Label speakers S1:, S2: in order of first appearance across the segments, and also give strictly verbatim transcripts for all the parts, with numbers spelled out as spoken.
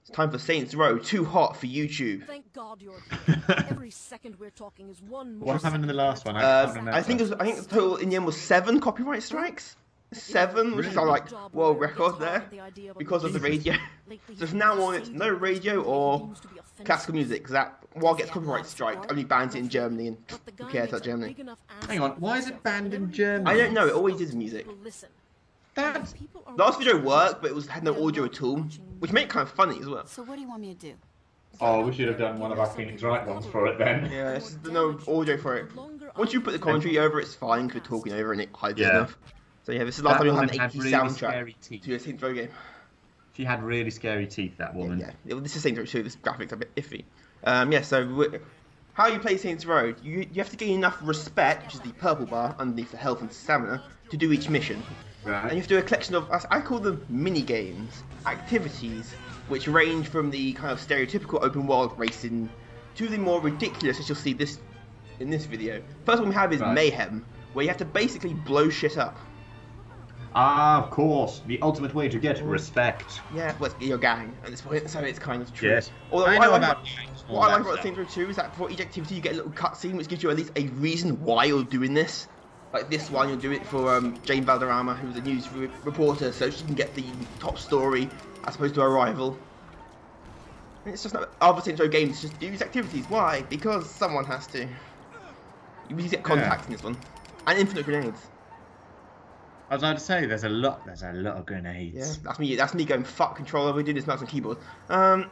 S1: It's time for Saints Row. Too hot for YouTube.
S2: Thank God you're here. Every second we're talking is one more.
S3: What happened in the last one? I,
S1: Uh,
S3: can't remember.
S1: I think it was. I think the total in the end was seven copyright strikes. Seven, which is kind of like world record there because of the radio. So from now on, it's no radio or classical music, because that while it gets copyright strike, only bans it in Germany, and who cares about Germany?
S3: Hang on, why is it banned in Germany?
S1: I don't know. It always is music.
S3: That's...
S1: Last video worked, but it was had no audio at all, which made it kind of funny as well.
S4: So what do you want me to do?
S3: Oh, we should have done one of our Phoenix Wright ones for it then.
S1: Yeah, it's just no audio for it. Once you put the commentary over, it's fine because we're talking over and it hides
S3: Yeah.
S1: enough. So yeah, this is the last
S3: That
S1: time you'll have
S3: woman
S1: an
S3: had
S1: eighty
S3: really
S1: soundtrack
S3: scary teeth.
S1: to a Saints Row game.
S3: She had really scary teeth, that woman.
S1: Yeah, yeah. This is Saints Row two. This graphics are a bit iffy. Um, yeah. So we- how you play Saints Row? You you have to gain enough respect, which is the purple bar underneath the health and stamina, to do each mission.
S3: Right.
S1: And you have to do a collection of, I call them mini games, activities, which range from the kind of stereotypical open world racing to the more ridiculous, as you'll see this in this video. First one we have is
S3: Right.
S1: Mayhem, where you have to basically blow shit up.
S3: Ah, of course. The ultimate way to get respect.
S1: Yeah, well, it's your gang at this point, so it's kind of true.
S3: Yes.
S1: Although
S3: I
S1: what
S3: know
S1: like
S3: about
S1: about,
S3: gangs and all
S1: what I
S3: that
S1: like about
S3: stuff.
S1: Saints Row two is that for each activity you get a little cutscene which gives you at least a reason why you're doing this. Like this one, you'll do it for um, Jane Valderrama, who's a news re reporter, so she can get the top story as opposed to her rival. And it's just not other Saints Row games. Just do these activities. Why? Because someone has to. You need to get contacts
S3: Yeah.
S1: in this one, and infinite grenades.
S3: I was about to say, there's a lot, there's a lot of grenades.
S1: Yeah, that's me. That's me going fuck controller. We do this mouse and keyboard. Um,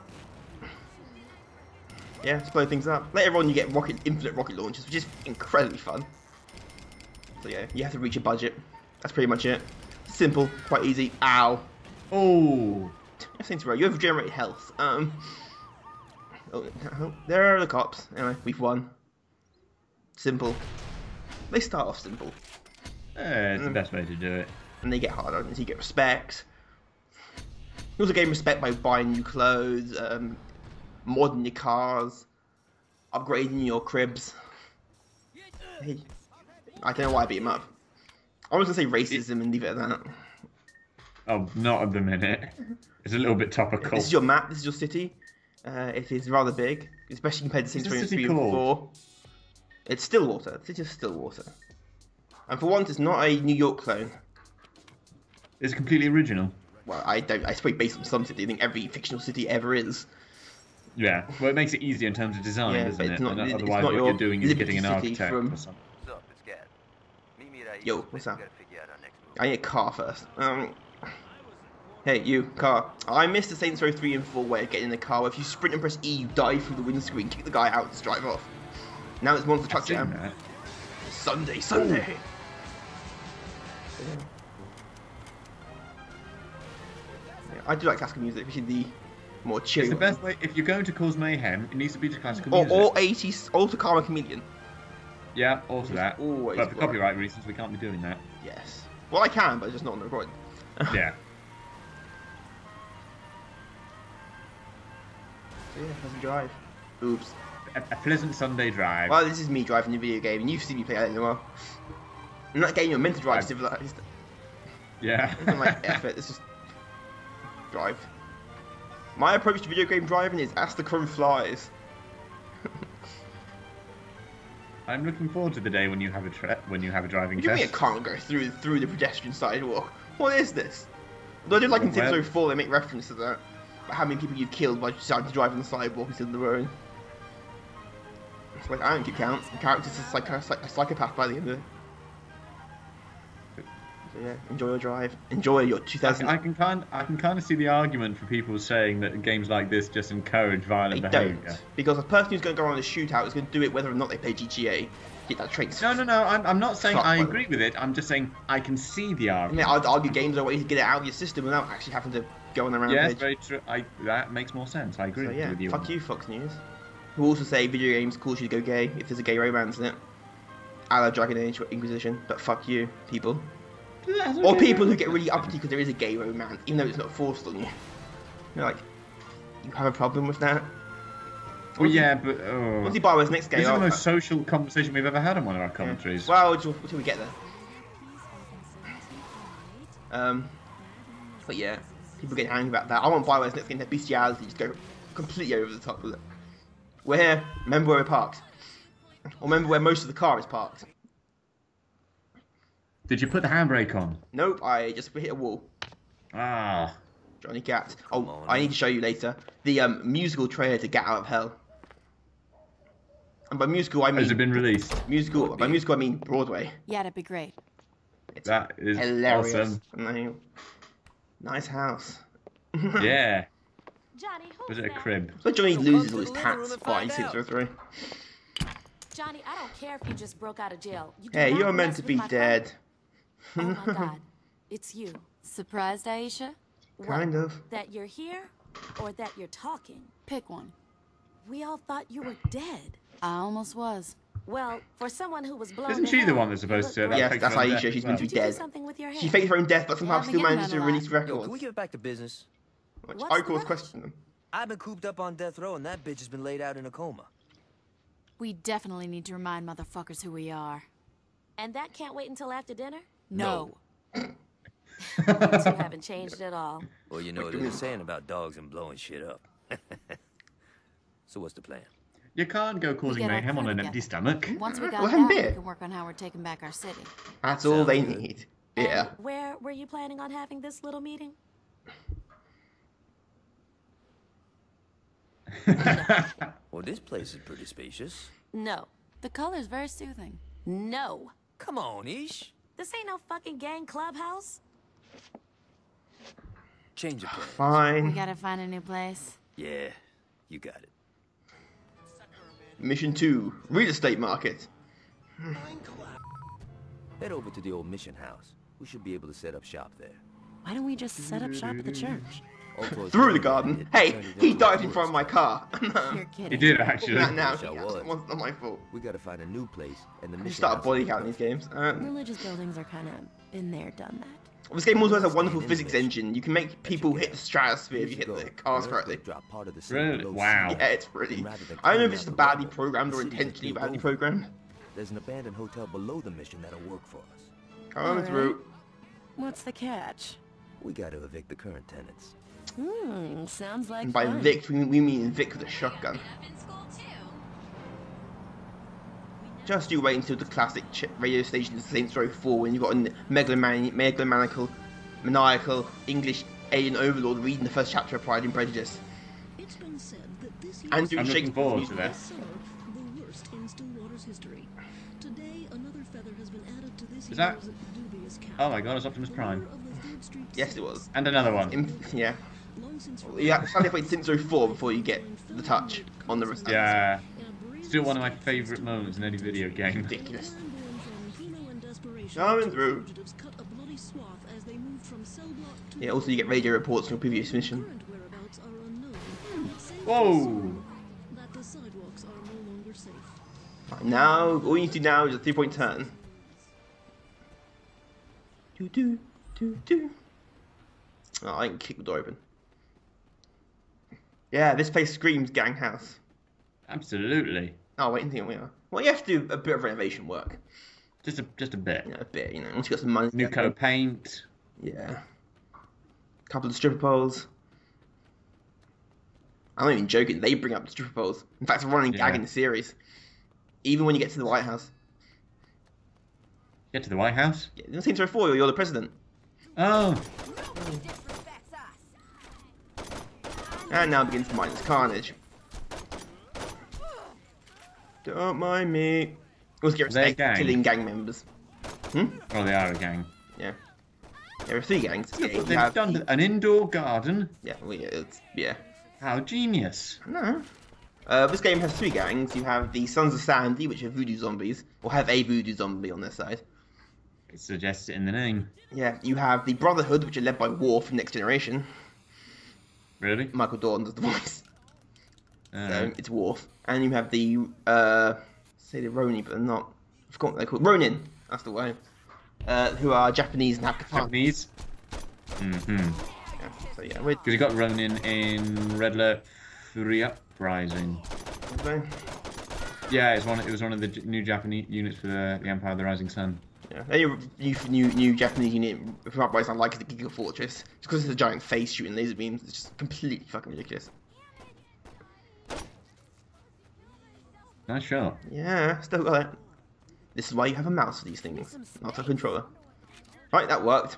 S1: yeah, let's blow things up. Later on, you get rocket, infinite rocket launchers, which is incredibly fun. So yeah, you have to reach a budget. That's pretty much it. Simple, quite easy. Ow.
S3: Oh.
S1: Saints Row, you have regenerated health. Um, oh, oh, there are the cops. Anyway, we've won. Simple. They start off simple,
S3: Eh, it's
S1: Mm.
S3: the best way to do it.
S1: and they get harder, and so you get respect. You also gain respect by buying new clothes, um, modding your cars, upgrading your cribs. Hey, I don't know why I beat him up. I was gonna say racism and leave it at that.
S3: Oh, not at the minute. It's a little bit topical.
S1: This is your map. This is your city. Uh, it is rather big, especially compared to Saints
S3: What's
S1: Row
S3: the city
S1: three and
S3: called?
S1: four. It's Stillwater. The city of Stillwater. And for once, it's not a New York clone.
S3: It's completely original.
S1: Well, I don't. I suppose based on some city. I think every fictional city ever is.
S3: Yeah. Well, it makes it easier in terms of design,
S1: Yeah,
S3: doesn't
S1: but
S3: it?
S1: it's not-
S3: And
S1: it's
S3: otherwise,
S1: not
S3: what
S1: your
S3: you're doing is
S1: Liberty
S3: getting an
S1: City
S3: architect
S1: from-
S3: or something.
S1: Yo, what's up? I need a car first. Um, hey, you, car. I missed the Saints Row three and four way of getting in the car where if you sprint and press E, you dive through the windscreen, kick the guy out, and drive off. Now it's Monster Truck
S3: I've seen
S1: Jam.
S3: that.
S1: Sunday, Sunday. Yeah. Yeah, I do like classical music, which is the more chill.
S3: It's the best way. If you're going to cause mayhem, it needs to be to classical
S1: Or,
S3: music.
S1: or eighties, also Karma Chameleon.
S3: Yeah, also that.
S1: always
S3: But for
S1: work.
S3: copyright reasons, we can't be doing that.
S1: Yes. Well, I can, but just not on the recording.
S3: Yeah.
S1: So yeah, pleasant drive. Oops.
S3: A, a pleasant Sunday drive.
S1: Well, this is me driving the video game, and you've seen me play that in a while. I'm not getting you meant to drive
S3: I've-
S1: civilized.
S3: Yeah.
S1: It's not like effort, it's just drive. My approach to video game driving is as the crow flies.
S3: I'm looking forward to the day when you have a tra when you have a driving
S1: What do you mean
S3: test.
S1: I can't go through through the pedestrian sidewalk? What is this? Although I did like in Saints
S3: Well-
S1: Row four, they make reference to that. About how many people you've killed by deciding to drive on the sidewalk instead of the road. It's like, I don't keep count. The character's just like a, psych a psychopath by the end of it. So yeah, enjoy your drive. Enjoy your two
S3: I,
S1: thousand.
S3: I can kind I can kind of see the argument for people saying that games like this just encourage violent
S1: They
S3: behaviour.
S1: don't. Because the person who's going to go on a shootout is going to do it whether or not they play G T A. Get that trait.
S3: No, no, no. I'm, I'm not saying
S1: Fuck,
S3: I
S1: brother.
S3: agree with it. I'm just saying I can see the
S1: I
S3: argument.
S1: mean, I'd argue games are a way to get it out of your system without actually having to go on a
S3: Yes,
S1: rampage.
S3: very true. I, that makes more sense. I agree
S1: So yeah,
S3: with you.
S1: fuck you, Fox News. Who also say video games cause you to go gay if there's a gay romance in it. A la Dragon Age or Inquisition, but fuck you, people.
S3: That's
S1: Or
S3: okay.
S1: people who get really uppity because there is a gay romance, even though it's not forced on you. You're like, you have a problem with that?
S3: Well, yeah, but oh.
S1: What's he buy his next game?
S3: This is the
S1: Oh,
S3: most social conversation we've ever had on one of our
S1: yeah.
S3: commentaries.
S1: Well, until, until we get there. Um, but yeah, People getting angry about that. I want Bioware's next game to have bestiality, just go completely over the top with it. We're here. Remember where we're parked. Or remember where most of the car is parked.
S3: Did you put the handbrake on?
S1: Nope, I just hit a wall.
S3: Ah.
S1: Johnny Gat. Oh,
S4: on,
S1: I need to show you later. The um, musical trailer to Get Out of Hell. And by musical, I mean...
S3: Has it been released?
S1: Musical. By musical, I mean Broadway.
S2: Yeah, that'd be great.
S1: It's
S3: That is
S1: hilarious.
S3: awesome.
S1: No. Nice house.
S3: Yeah.
S5: Johnny, who's
S3: Was it a
S5: that?
S3: crib?
S1: So Johnny
S4: So
S1: loses
S4: come
S1: all
S4: to
S1: his
S4: the living room
S1: tats
S4: and
S1: by
S4: find
S1: six
S4: out.
S1: or three.
S5: Johnny, I don't care if you just broke out of jail. You do
S1: Hey,
S5: not
S1: you're meant
S5: mess
S1: to
S5: with
S1: be
S5: my
S1: dead.
S5: phone. Oh my God, it's you.
S2: Surprised, Aisha?
S1: Kind
S5: What,
S1: of.
S5: That you're here, or that you're talking?
S2: Pick one.
S5: We all thought you were dead.
S2: I almost was.
S5: Well, for someone who was blown
S3: Isn't
S5: to
S3: she the
S5: hell,
S3: one that's
S5: you
S3: supposed
S5: look
S3: to-
S5: great.
S1: Yes,
S3: fakes
S1: that's
S3: her own
S1: Aisha.
S3: death
S1: She's
S3: as
S1: meant to
S3: well.
S1: be
S5: Did you do
S1: dead.
S5: something with your
S1: She
S5: hand?
S1: faked her own death, but somehow
S2: Yeah, I've been
S1: still
S2: getting
S1: manages to
S2: that a
S1: release
S2: lot.
S4: Yo, can
S1: records.
S4: we get back to business?
S1: Which
S5: What's
S1: I
S5: the
S1: cause
S5: rush?
S1: question them.
S4: I've been cooped up on death row, and that bitch has been laid out in a coma.
S2: We definitely need to remind motherfuckers who we are.
S5: And that can't wait until after dinner?
S2: No.
S5: You two haven't changed at all.
S4: Well, you know what they're saying about dogs and blowing shit up. So what's the plan?
S3: You can't go causing
S2: get our
S3: mayhem on
S2: crew
S3: an
S2: together.
S3: empty stomach.
S2: Once we got
S1: Well, have
S2: that, we
S1: beer.
S2: can work on how we're taking back our city.
S1: That's all they
S4: Sounds good.
S1: need. Yeah.
S5: And where were you planning on having this little meeting?
S4: Well, this place is pretty spacious.
S5: No.
S2: The color's very soothing.
S5: No.
S4: Come on, Ish.
S5: This ain't no fucking gang clubhouse.
S4: Change your plan.
S2: We
S1: Fine.
S2: gotta find a new place.
S4: Yeah, you got it.
S1: Mission two. Real estate market.
S4: Head over to the old mission house. We should be able to set up shop there.
S2: Why don't we just set up shop at the church?
S4: Alto's
S1: Through the
S4: brother
S1: garden.
S4: did,
S1: Hey,
S4: turned it
S1: he
S4: into
S1: dived
S4: a
S1: in front of my
S4: woods.
S1: car.
S2: You're kidding.
S3: He did actually.
S1: That now.
S4: Wish I
S1: That's
S4: was.
S1: not not my fault.
S4: We gotta find a new place, and the
S1: You
S4: mission
S1: start a
S4: house
S1: body
S4: is
S1: count in these games. Um,
S6: Religious buildings are kind of been there, done that.
S1: this game also has a wonderful
S4: Stand in
S1: physics
S4: the mission.
S1: engine. You can make people hit the stratosphere if you hit
S4: Years
S1: the
S4: ago,
S1: cars
S4: Earth
S1: correctly.
S4: would drop part of the city
S3: Really?
S4: below sea
S3: Wow.
S4: level.
S1: Yeah, it's really.
S4: And rather than
S1: I don't know if
S4: cleaning
S1: it's
S4: out
S1: just
S4: the
S1: badly
S4: rubble,
S1: programmed
S4: the
S1: or
S4: city
S1: intentionally
S4: just
S1: badly
S4: moved over.
S1: programmed.
S4: There's an abandoned hotel below the mission that'll work for us.
S1: Come on
S6: Alright.
S1: through.
S6: What's the catch?
S4: We gotta evict the current tenants.
S6: Hmm, sounds like
S1: And by
S6: fun.
S1: Vic, we we mean Vic with a shotgun. Just you wait until the classic ch radio station is Saints Row four when you've got a megaloman megalomaniacal, maniacal English alien overlord reading the first chapter of Pride and Prejudice.
S7: It's been said that this year's
S1: And doing
S3: I'm looking
S1: Shakespeare's
S3: forward to
S1: musical.
S3: that.
S7: summer, the worst in Stillwater's history. Today, another feather has been added to this
S3: Is that-
S7: year's dubious cap.
S3: Oh my god, it's Optimus
S7: The
S3: Prime.
S7: lure of the Third Street
S1: Yes, it
S7: City.
S1: was.
S3: And another one.
S1: In, yeah.
S7: Long since
S1: You have to sadly play Saints Row four before you get the touch on the wrist.
S3: Yeah.
S7: in a brave
S3: Still one of my favourite moments in any video game.
S1: Ridiculous.
S7: man born from Hino and desperation,
S1: Coming
S7: two
S1: through.
S7: fugitives cut a bloody swath as they moved from cell block to
S1: Yeah, also you get radio reports from your previous mission.
S7: current whereabouts are unknown. It's safe to
S3: Whoa.
S7: assume that the sidewalks are no longer safe.
S1: Right, now, all you need to do now is a three-point turn. Do do do do. Oh, I can kick the door open. Yeah, this place screams gang house.
S3: Absolutely.
S1: Oh wait, I think we are. Well, you have to do a bit of renovation work.
S3: Just a just a bit.
S1: You know, a bit. You know, once you got some money.
S3: New coat of paint.
S1: Yeah. Couple of stripper poles. I'm not even joking. They bring up the stripper poles. In fact, it's a running gag
S3: Yeah.
S1: in the series. Even when you get to the White House.
S3: Get to the White House.
S1: Yeah, in Saints Row four, you're the president.
S3: Oh.
S1: And now begins the mindless carnage. Don't mind me. Also get
S3: Are they a
S1: respect
S3: gang?
S1: killing gang members. Hmm?
S3: Oh, they are a gang.
S1: Yeah. There are three gangs. Yeah, you
S3: They've
S1: have-
S3: done an indoor garden.
S1: Yeah, well, yeah, it's, yeah.
S3: How genius.
S1: No. Uh, this game has three gangs. You have the Sons of Sandy, which are voodoo zombies, or have a voodoo zombie on their side.
S3: It suggests it in the name.
S1: Yeah, you have the Brotherhood, which are led by Worf from Next Generation.
S3: Really?
S1: Michael Dorn does the voice.
S3: Uh,
S1: So it's Worf. And you have the, uh, say the Roni, but they're not. I forgot what they're called. Ronin, that's the way. Uh, who are Japanese and have katana.
S3: Japanese. Mm-hmm.
S1: Yeah, so yeah, we're.
S3: Because you got Ronin in Red Alert three Uprising. Yeah, it's one. It was one of the j- new Japanese units for the, the Empire of the Rising Sun.
S1: Yeah, any new, new, new Japanese unit from Uprising I like is the Giga Fortress. Just because it's a giant face shooting laser beams, it's just completely fucking ridiculous.
S3: Nice shot.
S1: Yeah, still got it. This is why you have a mouse for these things, not a controller. Right, that worked.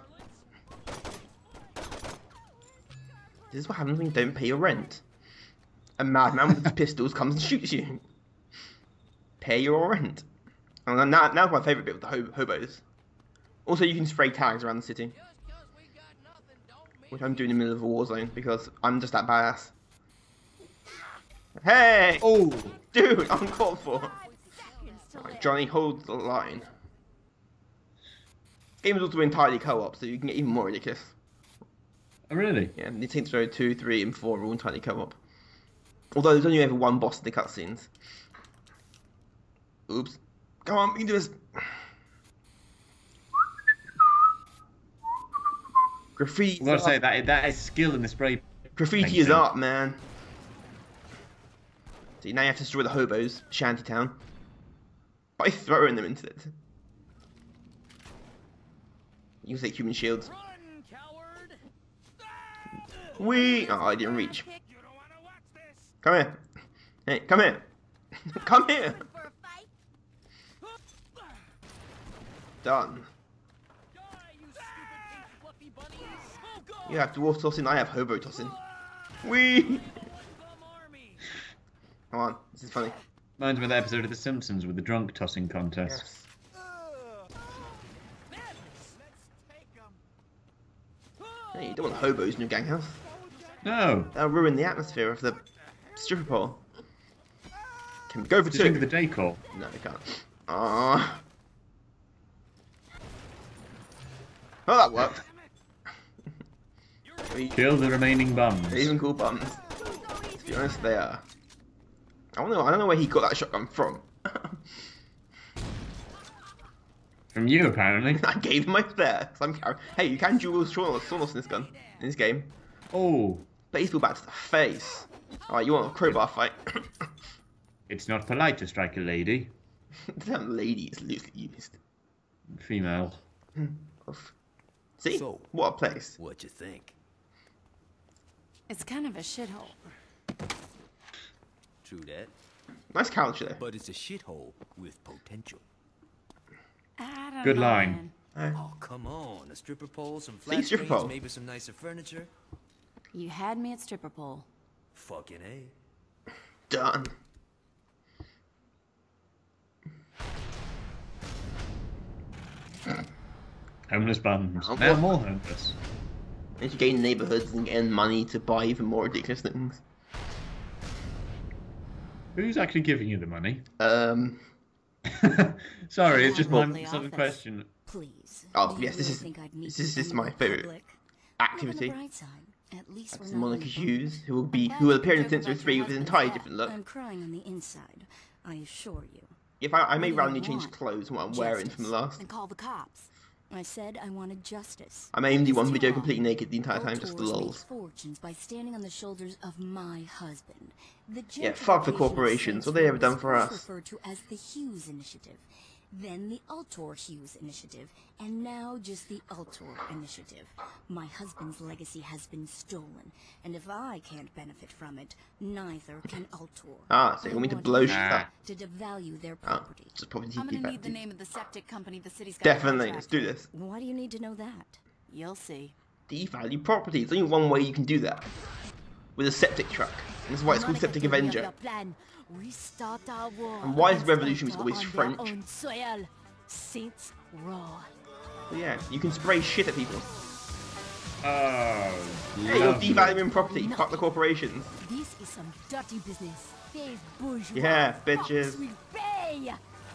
S1: This is what happens when you don't pay your rent. A madman with pistols comes and shoots you. Pay your rent. And now, now's my favourite bit with the ho hobos. Also, you can spray tags around the city. Which I'm doing in the middle of a war zone because I'm just that badass. Hey!
S3: Oh!
S1: Dude, I'm called for. Right, Johnny, hold the line. This game is also entirely co-op, so you can get even more ridiculous.
S3: Oh, really?
S1: Yeah, the Saints Row two, three, and four are all entirely co-op. Although there's only ever one boss in the cutscenes. Oops. Come on, we can do this. Graffiti.
S3: I've got to say, that, that is skill in the spray
S1: Graffiti
S3: painting.
S1: is art, man. See, now you have to destroy the hobos, Shantytown, by throwing them into it. You can say human shields. We. Oh, I didn't reach. Come here. Hey, come here. Come here. Done. You have dwarf tossing, I have hobo tossing. Wee! Come on, this is funny.
S3: Reminds me of the episode of The Simpsons with the drunk tossing contest.
S1: Yes. Hey, you don't want hobos in your gang house.
S3: No!
S1: That'll ruin the atmosphere of the stripper pole. Can we go for
S3: Just
S1: two?
S3: think of the decor.
S1: No, we can't. Ah. Oh, that worked.
S3: Kill the remaining bums.
S1: They're even cool bums. To be honest, they are. I don't know. I don't know where he got that shotgun from.
S3: From you, apparently.
S1: I gave him my spare. I'm, hey, you can dual Saunos in this gun in this game.
S3: Oh.
S1: Baseball bat to the face. All right, you want a crowbar fight?
S3: It's not polite to strike a lady.
S1: The term "lady" is loosely used.
S3: Female.
S1: See,
S4: So,
S1: what a place.
S4: what you think?
S5: It's kind of a shithole.
S4: True that,
S1: Nice couch there.
S4: but it's a shithole with potential.
S5: I don't
S3: Good
S5: know,
S3: line.
S5: man.
S4: Oh, come on. A stripper pole, some
S1: See,
S4: flat
S1: stripper
S4: screens,
S1: pole.
S4: maybe some nicer furniture.
S5: You had me at stripper pole.
S4: Fucking A.
S1: Done.
S3: Homeless bums.
S1: Oh,
S3: now
S1: boy.
S3: more homeless.
S1: And you gain neighbourhoods and getting money to buy even more ridiculous things.
S3: Who's actually giving you the money?
S1: Um.
S3: Sorry, it's just my
S5: Lovely
S3: sudden
S5: office.
S3: question.
S2: Please.
S1: Oh,
S2: Do you
S1: yes, this
S2: really
S1: is-
S2: think I'd meet
S1: this
S2: you
S1: is- this is
S2: in
S1: my favourite
S2: public?
S1: activity.
S2: On the bright side, at least
S1: That's
S2: we're not
S1: Monica
S2: in
S1: Hughes, who will be
S2: public.
S1: who will appear in
S2: Careful
S1: Saints Row
S2: about
S1: three
S2: your
S1: with an
S2: husband's
S1: entirely
S2: death.
S1: different look.
S2: I'm crying on the inside, I assure you.
S1: If I, I may
S2: What do you
S1: randomly change
S2: want?
S1: clothes from what I'm wearing from the last.
S2: And call the cops. I said I wanted justice.
S1: I may even do one
S2: It's
S1: video
S2: too
S1: completely
S2: long.
S1: naked the entire time, just for
S2: Outdoors make
S1: lols.
S2: fortunes by standing on the shoulders of my husband. The
S1: Yeah, fuck the
S2: gentrification of
S1: corporations.
S2: Saints
S1: What they ever
S2: Row
S1: done
S2: was
S1: for
S2: first
S1: us?
S2: referred to as the Hughes Initiative, then the Altor Hughes Initiative, and now just the Altor Initiative. My husband's legacy has been stolen, and if I can't benefit from it, neither can Altor.
S1: Ah, so you want me to blow shit up?
S2: To devalue their
S1: Ah,
S2: property.
S1: just probably
S5: I'm
S1: deeply
S5: gonna need the
S1: bad.
S5: name of the septic company the city's got. a
S1: Definitely,
S5: contract
S1: let's do
S5: with.
S1: this.
S2: Why do you need to know that?
S5: You'll see.
S1: Devalue property. There's only one way you can do that. With a septic truck. And this is why it's called
S2: Monica
S1: Septic
S2: told me of
S1: Avenger.
S2: your plan. Restart our war
S1: And why is
S2: against
S1: revolution
S2: Altor
S1: always
S2: on their
S1: French?
S2: own soil. Saints Row.
S1: So yeah, you can spray shit at people.
S3: Oh,
S1: Hey, you're
S3: lovely.
S1: devaluing property. Fuck the corporations.
S2: This is some dirty business. These bourgeois
S1: Yeah,
S2: fucks
S1: bitches.
S2: will pay.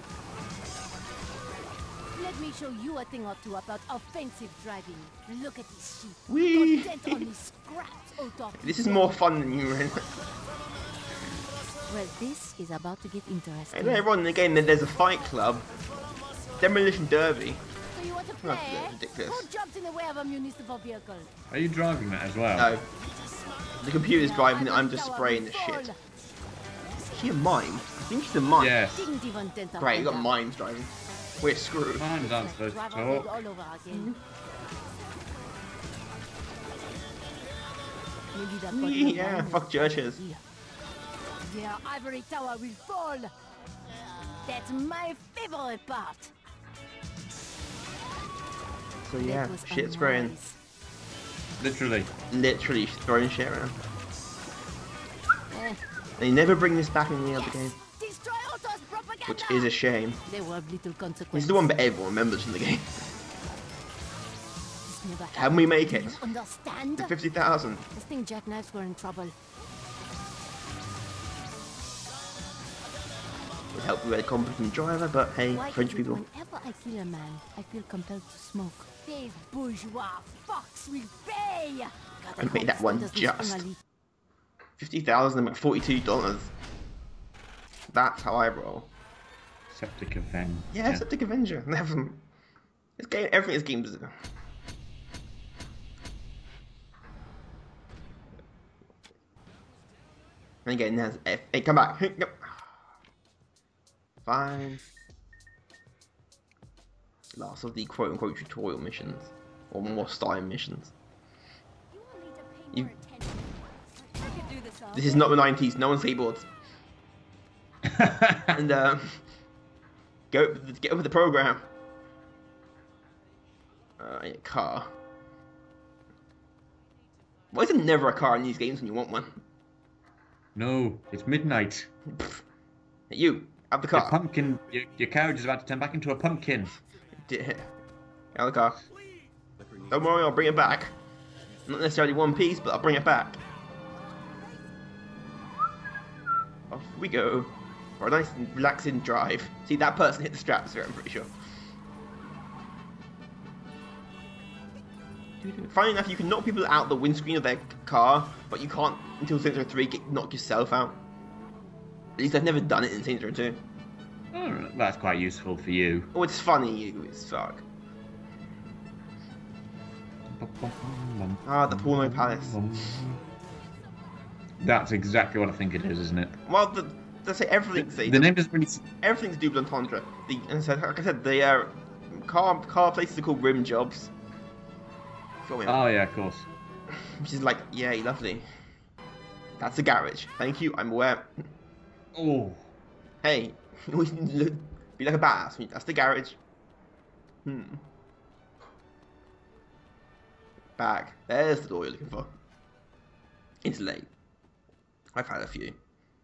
S2: Let me show you a thing or two about offensive driving. Look at this shit.
S1: Whee!
S2: Content on the scraps out of
S1: This is more fun than you ran.
S2: Well, this is about to get interesting.
S1: And then everyone in the game, then there's a fight club. Demolition Derby.
S2: So you want to
S1: That's
S2: play?
S1: ridiculous.
S2: Who jumped in the way of a municipal vehicle?
S3: Are you driving that as well?
S1: No. The computer's
S2: Now
S1: driving it,
S2: I
S1: I'm
S2: will
S1: just
S2: shower
S1: spraying
S2: you
S1: the shit.
S2: all.
S1: Is she a mime? I think she's a mime.
S3: Yes.
S2: Didn't even dent a
S1: Great, you got
S2: fender.
S1: mimes driving. We're screwed.
S3: Times aren't supposed to talk.
S6: all over again. Maybe that button on
S1: Yeah,
S6: mine
S1: fuck
S6: is
S1: churches.
S6: here. Their ivory tower will fall. That's my favorite part.
S1: So yeah,
S6: That was
S1: shit spraying.
S6: unwise.
S3: Literally.
S1: Literally throwing shit around.
S6: Eh,
S1: They never bring this back in the other game,
S6: destroy Otto's propaganda.
S1: which is a shame.
S6: They will have little
S1: This
S6: consequence.
S1: is the one that everyone remembers from the game.
S6: This never
S1: Can we make it?
S6: happened. You understand?
S1: To fifty thousand.
S6: I think Jackknives were in trouble.
S1: Would help with a competent driver, but hey,
S6: Why
S1: French
S6: is it
S1: people.
S6: whenever I kill a man, I feel compelled to smoke? These bourgeois fucks will pay! God,
S1: I made
S6: hope
S1: that one
S6: doesn't
S1: just.
S6: sting a little.
S1: Fifty thousand and forty-two dollars. That's how I roll.
S3: Septic event.
S1: Yeah, Septic Avenger. Never. This game, everything is games. And again, there's F. Hey, come back. Yep. Fine. Last of the quote-unquote tutorial missions, or more style missions. You. This is not the nineties. No one's keyboards. And um, go get with the program. Uh, yeah, car. Why is there never a car in these games when you want one?
S3: No, it's midnight.
S1: Pfft. You have the
S3: Your
S1: car.
S3: pumpkin, your, your carriage is about to turn back into a pumpkin.
S1: Yeah, have the car. Don't worry, I'll bring it back. Not necessarily one piece, but I'll bring it back. Off we go for a nice and relaxing drive. See, that person hit the straps there, I'm pretty sure. Funny enough, you can knock people out the windscreen of their car, but you can't until Saints Row three get, knock yourself out. At least I've never done it in Saints Row two.
S3: Oh, that's quite useful for you.
S1: Oh, it's funny, you as fuck. Ah, the Porno Palace.
S3: That's exactly what I think it is, isn't it?
S1: Well, the, they say everything's
S3: The name doesn't really.
S1: everything's double entendre. The and so, like I said, the uh, car car places are called rim jobs. Feel me?
S3: Oh yeah, of course.
S1: Which is like, yay, lovely. That's a garage. Thank you. I'm aware.
S3: Oh.
S1: Hey, you always need to look, be like a badass. That's the garage. Hmm. Back. There's the door you're looking for. It's late. I've had a few.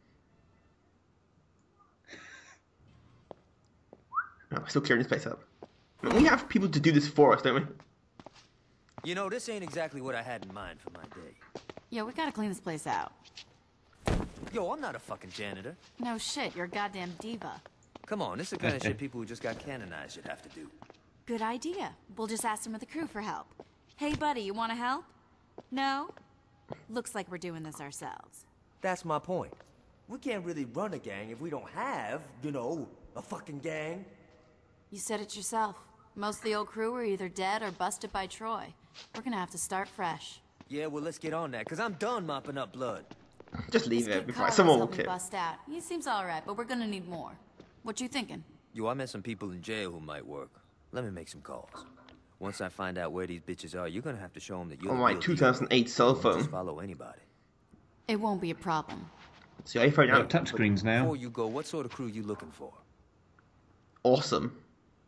S1: Oh, we're still clearing this place up. I mean, we have people to do this for us, don't we?
S4: You know, this ain't exactly what I had in mind for my day.
S5: Yeah, we gotta clean this place out.
S4: Yo, I'm not a fucking janitor.
S5: No shit, you're a goddamn diva.
S4: Come on, this is the kind of shit people who just got canonized should have to do.
S5: Good idea. We'll just ask some of the crew for help. Hey, buddy, you wanna help? No? Looks like we're doing this ourselves.
S4: That's my point. We can't really run a gang if we don't have, you know, a fucking gang.
S5: You said it yourself. Most of the old crew are either dead or busted by Troy. We're gonna have to start fresh.
S4: Yeah, well, let's get on that, because I'm done mopping up blood.
S1: Just leave
S5: This
S1: it
S5: kid
S1: before
S5: Carlos
S1: someone will
S5: helped me
S1: kill.
S5: bust out. He seems alright, but we're gonna need more. What you thinking?
S4: Yo, I met some people in jail who might work. Let me make some calls. Once I find out where these bitches are, you're gonna have to show them that you're
S1: On
S4: the
S1: my
S4: real
S1: two
S4: deal.
S1: thousand eight cell
S4: You won't
S1: phone.
S4: Just follow anybody.
S5: It won't be a problem.
S1: See, iPhone
S3: We've
S1: out.
S3: got touchscreens now.
S4: Before you go, what sort of crew you looking for?
S1: Awesome.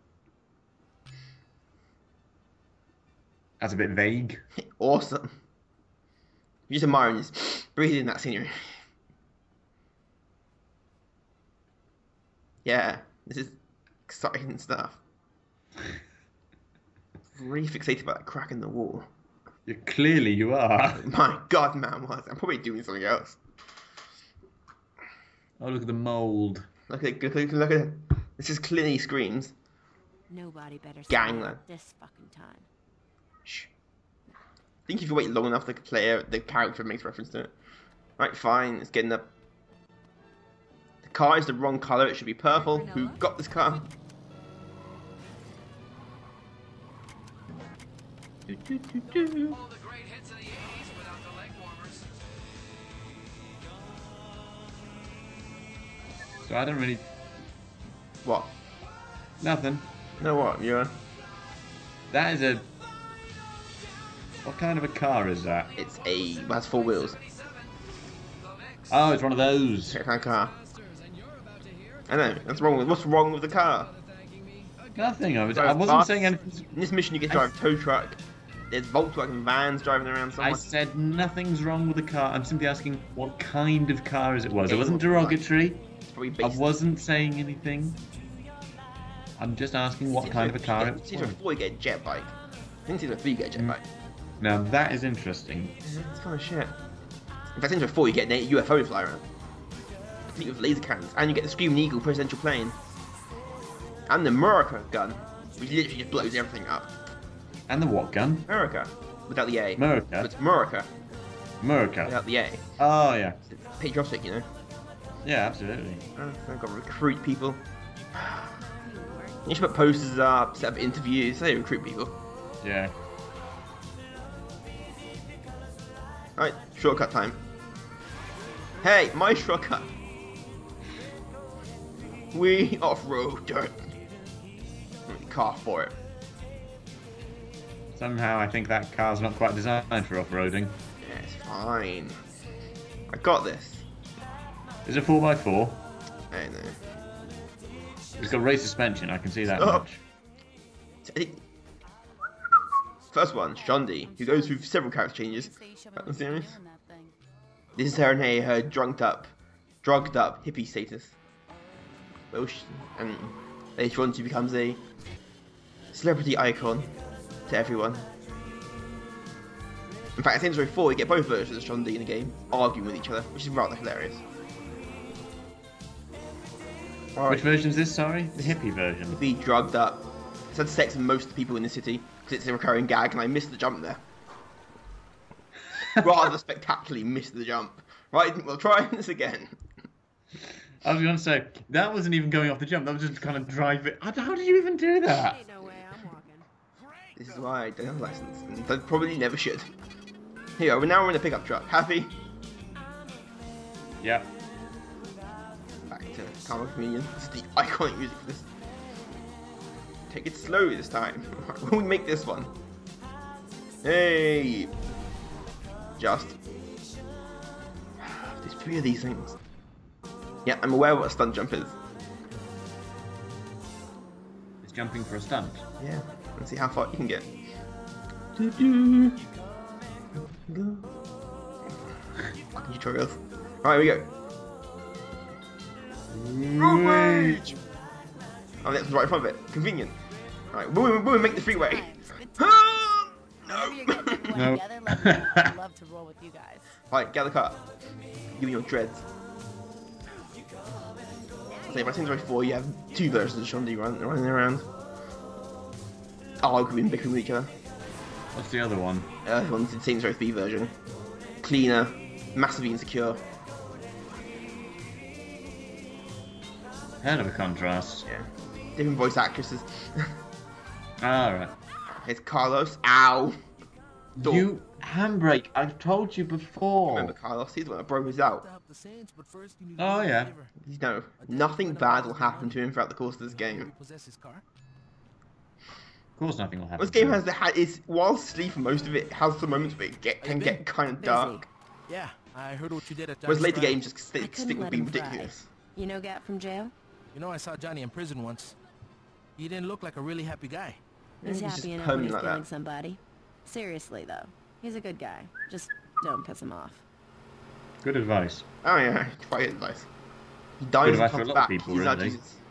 S3: That's a bit vague.
S1: Awesome. You're just admiring this, breathing in that scenery. Yeah, this is exciting stuff. Really fixated by that crack in the wall.
S3: Yeah, clearly you are.
S1: My God, man, was I'm probably doing something else.
S3: Oh, look at the mold.
S1: Look at look at look at it. This is clearly screams.
S6: Nobody better
S1: Gangland.
S6: this fucking time.
S1: Shh. I think if you wait long enough, the player, the character makes reference to it. Right, fine. It's getting up. The car is the wrong color. It should be purple. Who got this car? Do, do, do, do.
S8: All the great hits of the eighties without the leg warmers.
S3: So I don't really.
S1: What?
S3: Nothing.
S1: know what? Yeah.
S3: That is a. What kind of a car is that?
S1: It's a. It has four wheels.
S3: Oh, it's one of those.
S1: That kind of car. I know. That's wrong with. What's wrong with the car?
S3: Nothing. I, was,
S1: So
S3: I wasn't
S1: fast.
S3: saying anything.
S1: In this mission, you get to drive a tow truck. There's Volkswagen vans driving around
S3: I
S1: somewhere.
S3: said nothing's wrong with the car. I'm simply asking what kind of car is it was.
S1: Yeah,
S3: It wasn't
S1: it was
S3: derogatory.
S1: It's probably
S3: I
S1: based.
S3: wasn't saying anything. I'm just asking what kind of a car it was.
S1: Season four, you get a jet bike. I think season three, you get a jet
S3: Mm.
S1: bike.
S3: Now that is interesting.
S1: It's kind of shit. In fact, season four, you get a U F O fly around. Complete with laser cannons. And you get the Screaming Eagle presidential plane. And the America gun, which literally just blows everything up.
S3: And the what gun?
S1: America. Without the A.
S3: America.
S1: It's America.
S3: America.
S1: Without the A.
S3: Oh yeah.
S1: It's patriotic, you know.
S3: Yeah, absolutely.
S1: Oh, I've got to recruit people. You should put posters up, set up interviews, they recruit people.
S3: Yeah.
S1: Alright, shortcut time. Hey, my shortcut. We off-road dirt. Car for it.
S3: Somehow I think that car's not quite designed for off-roading.
S1: Yeah, it's fine. I got this.
S3: Is it four by four?
S1: I know.
S3: It's got race suspension, I can see that
S1: Stop.
S3: much.
S1: I think- First one, Shundi, who goes through several character changes. That was serious. This is her in her, her drugged up, drugged up hippie status. Well, she, and later on she becomes a celebrity icon to everyone. In fact, in Saints Row four, you get both versions of Shundi in the game arguing with each other, which is rather hilarious. Alright.
S3: Which version is this, sorry? The hippie version.
S1: Be drugged up. It's had sex with most of the people in the city because it's a recurring gag, and I missed the jump there. Rather spectacularly missed the jump. Right, we'll try this again.
S3: I was going to say, that wasn't even going off the jump, that was just kind of driving. How do you even do that?
S6: Ain't no way I'm walking.
S1: This is why I don't have a license, and I probably never should. Here, we're now we're in a pickup truck. Happy?
S3: Yeah.
S1: Back to Karma Chameleon. This is the iconic music for this. Take it slow this time. When we make this one. Hey! Just. There's three of these things. Yeah, I'm aware what a stunt jump is.
S3: It's jumping for a stunt.
S1: Yeah, let's see how far you can get. Fucking tutorials. Alright, here we go. Road rage! Oh, that's right in front of it. Convenient. Alright, women, women make the freeway. Ah!
S6: Whenever you
S1: No!
S6: get everyone
S3: No.
S6: together, let me know. I'd love to roll with you guys.
S1: Alright, get out of the car. Give me your dreads. So, by Saints Row four, you have two versions of Shundi run, running around. Arguing, bickering with each other.
S3: What's the other one?
S1: Uh, the one's the Saints Row three version. Cleaner, massively insecure.
S3: Hell of a contrast.
S1: Yeah. Different voice actresses.
S3: Alright.
S1: Here's Carlos. Ow! Door.
S3: You handbrake, I've told you before.
S1: Remember Carlos? He's the one that broke us out.
S8: Stop the Saints, but first you need
S3: Oh,
S8: to do
S3: yeah.
S8: a favor.
S1: You know, nothing bad will happen to him throughout the course of this game.
S8: Possess his car.
S3: Of course nothing will happen.
S1: This game
S3: to
S1: has the ha is while asleep for most of it has some moments where it get, can get kind of dark.
S8: Yeah, I heard what you did at
S1: Whereas
S8: Johnny's
S1: later
S8: trial.
S1: games just
S6: I
S1: stick,
S6: couldn't
S1: stick with
S6: let
S1: being
S6: him fry.
S1: ridiculous.
S6: You know Gat from jail?
S8: You know, I saw Johnny in prison once. He didn't look like a really happy guy.
S6: He's
S1: he's just
S6: happy enough when he's
S1: permanent like
S6: killing
S1: that.
S6: somebody. Seriously, though. He's a good guy. Just don't piss him off.
S3: Good advice.
S1: Oh yeah, quite good advice. He dies and
S3: advice for a
S1: comes
S3: lot of
S1: back.
S3: people,
S1: He's not
S3: really.
S1: Jesus.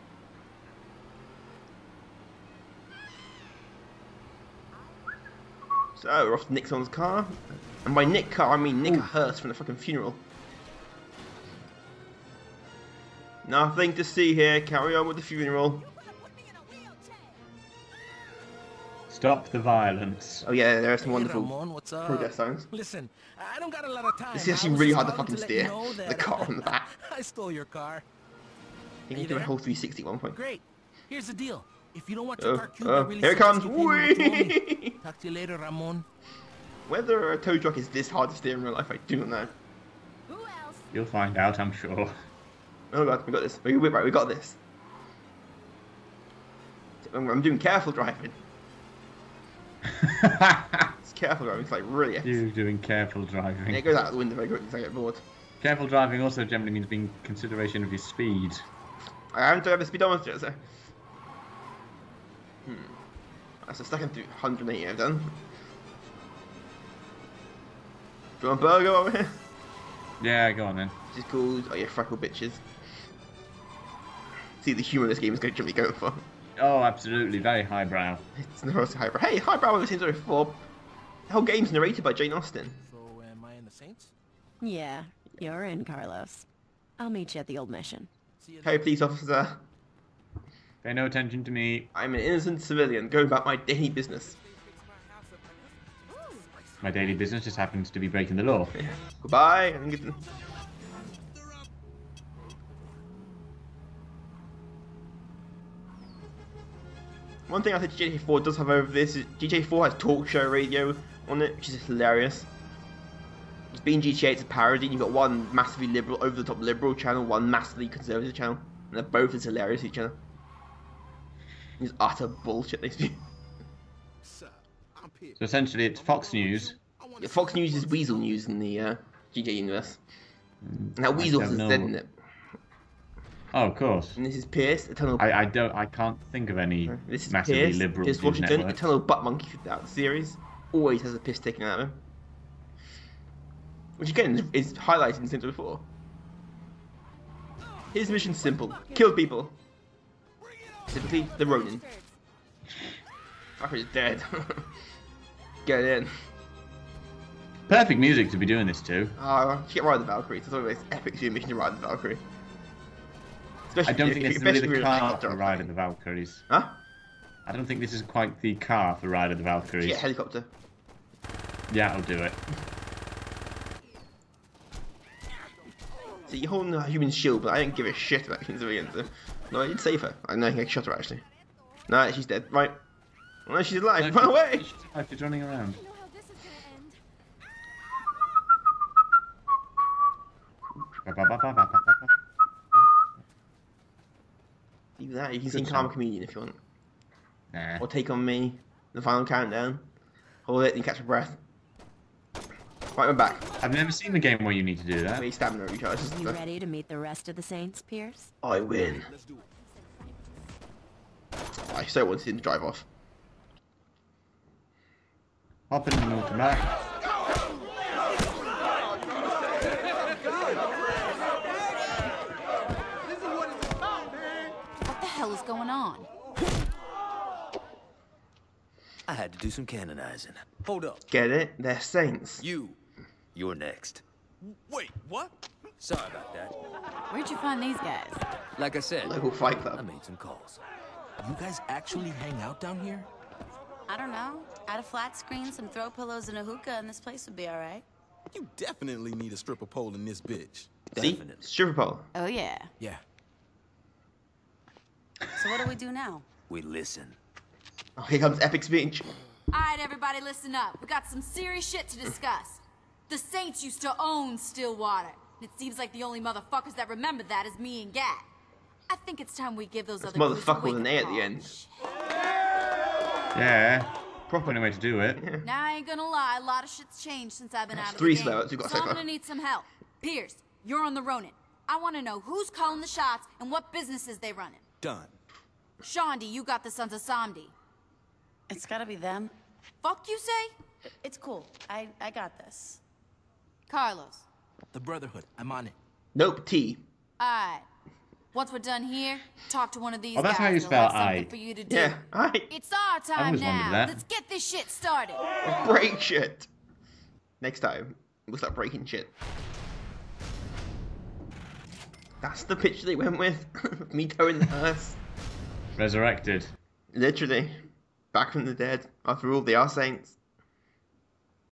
S1: So we're off to Nick Son's car. And by Nick car I mean Nick Hurst from the fucking funeral. Nothing to see here, carry on with the funeral.
S3: Stop the violence.
S1: Oh yeah, there are some
S8: Hey,
S1: wonderful
S8: Ramon, what's up?
S1: progress signs.
S8: Listen, I don't got a lot of time.
S1: This is actually
S8: I was
S1: really
S8: just
S1: hard to
S8: calling
S1: fucking
S8: let you
S1: steer.
S8: know
S1: The
S8: that
S1: car on the back.
S8: I stole your car.
S1: You
S8: Are
S1: can
S8: you
S1: do a
S8: there?
S1: whole three sixty at one point.
S8: Great. Here's the deal. If you don't want your
S1: Oh,
S8: car cubed,
S1: oh,
S8: I really
S1: here it
S8: suggest
S1: comes.
S8: you pay me what you owe me.
S1: Whee!
S8: Talk to you later, Ramon.
S1: Whether a tow truck is this hard to steer in real life, I do not know.
S6: Who else?
S3: You'll find out, I'm sure.
S1: Oh god, we got this. We, we, right, we got this. I'm, I'm doing careful driving. It's careful driving. It's like really.
S3: You doing careful driving.
S1: Yeah, it goes out the window very quickly because I get bored.
S3: Careful driving also generally means being consideration of your speed.
S1: I haven't done a speedometer, so. Hmm. That's the second one hundred eighty I've done. Do you want a burger over here?
S3: Yeah, go on then.
S1: Which is called, oh yeah, freckle bitches. See, the humour of this game is going to be going for.
S3: Oh, absolutely, very highbrow.
S1: It's notoriously highbrow. Hey, highbrow on the same story before. The whole game's narrated by Jane Austen.
S8: So, am I in the Saints?
S6: Yeah, you're in, Carlos. I'll meet you at the old mission.
S8: See you
S1: Hey, police officer.
S3: Pay no attention to me.
S1: I'm an innocent civilian going about my daily business.
S3: My daily business just happens to be breaking the law.
S1: Yeah. Goodbye. I think it's... One thing I think G T A four does have over this is G T A four has talk show radio on it, which is hilarious. It's being G T A, it's a parody. You've got one massively liberal, over-the-top liberal channel, one massively conservative channel, and they're both as hilarious as each other. It's utter bullshit they speak.
S3: So essentially, it's Fox News.
S1: Yeah, Fox News is Weasel News in the uh, G T A universe. Mm, now Weasel has
S3: know.
S1: Z in it.
S3: Oh, of course.
S1: And this is Pierce, Eternal.
S3: I, I don't. I can't think of any
S1: this is
S3: massively
S1: Pierce,
S3: liberal
S1: Pierce
S3: news
S1: Washington,
S3: network.
S1: Eternal Butt Monkey throughout the series. Always has a piss taken out of him. Which again is highlighted in Saints Row four. His mission's simple: kill people. Typically, the Ronin. Fucker is dead. Get in.
S3: Perfect music to be doing this to.
S1: Ah, uh, get Ride the Valkyrie. It's always epic to do a mission to Ride the Valkyrie. Especially
S3: I don't
S1: if,
S3: think
S1: if,
S3: it's
S1: if,
S3: really
S1: if
S3: the
S1: you're a
S3: car
S1: helicopter
S3: for
S1: or
S3: Ride of
S1: something.
S3: the Valkyries.
S1: Huh?
S3: I don't think this is quite the car for Ride of the Valkyries.
S1: Yeah, helicopter.
S3: Yeah, I'll do it.
S1: See, you're holding a human shield, but I don't give a shit about civilians. So. No, I did save her. I know I can shot her actually. No, she's dead. Right. No, she's alive.
S3: No,
S1: Run away!
S3: She's alive, she's running around.
S1: Even that, you can
S3: Good
S1: sing
S3: song.
S1: Karma Comedian if you want.
S3: Nah.
S1: Or Take On Me, the final countdown. Hold it and catch your breath. Right, we're back.
S3: I've never seen the game where you need to do that.
S1: We stamina recharge.
S6: You ready to meet the rest of the Saints, Pierce?
S1: I win. I so wanted him to drive off.
S3: Hop in an automatic.
S5: What the hell is going on?
S4: I had to do some canonizing. Hold up.
S1: Get it? They're saints.
S4: You. You're next.
S9: Wait, what?
S4: Sorry about that.
S5: Where'd you find these guys?
S4: Like I said,
S1: Local fight
S4: I
S1: club.
S4: made some calls.
S8: You guys actually hang out down here?
S10: I don't know. Add a flat screen, some throw pillows, and a hookah, and this place would be all right.
S9: You definitely need a stripper pole in this bitch.
S1: See?
S4: Definitely.
S1: Stripper pole.
S5: Oh, yeah.
S8: Yeah.
S10: So what do we do now?
S4: We listen.
S1: Oh, here comes epic speech.
S5: All right, everybody, listen up. We got some serious shit to discuss. The Saints used to own Stillwater. And it seems like the only motherfuckers that remember that is me and Gat. I think it's time we give those
S1: That's
S5: other
S1: motherfucker
S5: crews a
S1: with an
S5: wake-up
S1: A at the
S5: call.
S1: end.
S3: Yeah. Proper way to do it.
S1: Yeah.
S5: Now, I ain't gonna lie, a lot of shit's changed since I've been out of
S1: Three
S5: the game.
S1: slow-ups we've got
S5: so
S1: so
S5: I'm
S1: far.
S5: gonna need some help. Pierce, you're on the Ronin. I want to know who's calling the shots and what businesses they running.
S9: Done.
S5: Shaundi, you got the Sons of Samdi.
S10: It's gotta be them.
S5: Fuck you say?
S10: It's cool. I, I got this.
S5: Carlos.
S8: The Brotherhood. I'm on it.
S1: Nope, T.
S5: Alright. Once we're done here, talk to one of these
S3: Oh, that's
S5: guys.
S3: how you
S5: They'll
S3: spell
S5: have something
S3: I.
S5: for you to do.
S1: Yeah, alright.
S5: It's our time
S3: always wondered
S5: now.
S3: that.
S5: Let's get this shit started.
S1: Break shit. Next time, we'll start breaking shit. That's the picture they went with. Me towing the hearse.
S3: Resurrected.
S1: Literally. Back from the dead. After all, they are saints.